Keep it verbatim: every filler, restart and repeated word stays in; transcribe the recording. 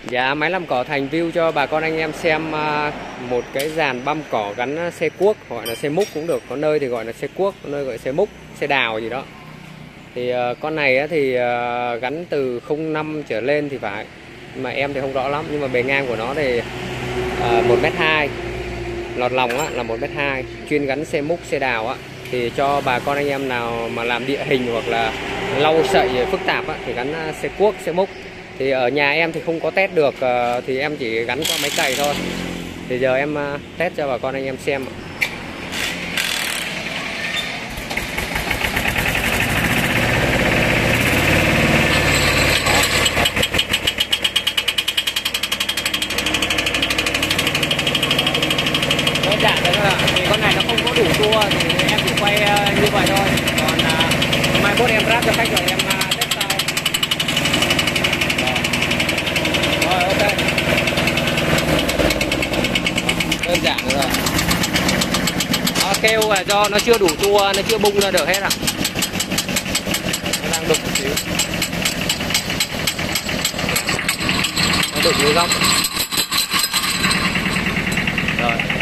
Dạ, máy làm cỏ thành view cho bà con anh em xem à, một cái dàn băm cỏ gắn xe cuốc, gọi là xe múc cũng được, có nơi thì gọi là xe cuốc, có nơi gọi là xe múc, xe đào gì đó. Thì à, con này á, thì à, gắn từ không năm trở lên thì phải, mà em thì không rõ lắm, nhưng mà bề ngang của nó thì à, một mét hai, lọt lòng á, là một mét hai, chuyên gắn xe múc, xe đào á. Thì cho bà con anh em nào mà làm địa hình hoặc là lau sậy phức tạp á, thì gắn xe cuốc, xe múc. Thì ở nhà em thì không có test được, thì em chỉ gắn qua máy cày thôi. Thì giờ em test cho bà con anh em xem. Đơn giản đấy thôi ạ. Thì con này nó không có đủ tua thì em chỉ quay như vậy thôi. Còn mai mốt em ráp cho khách rồi em test sau. Rồi, ok. Đơn giản rồi. Nó kêu là do nó chưa đủ tua, nó chưa bung ra được hết ạ. Nó đang đục một xíu. Nó đục dưới góc. Rồi.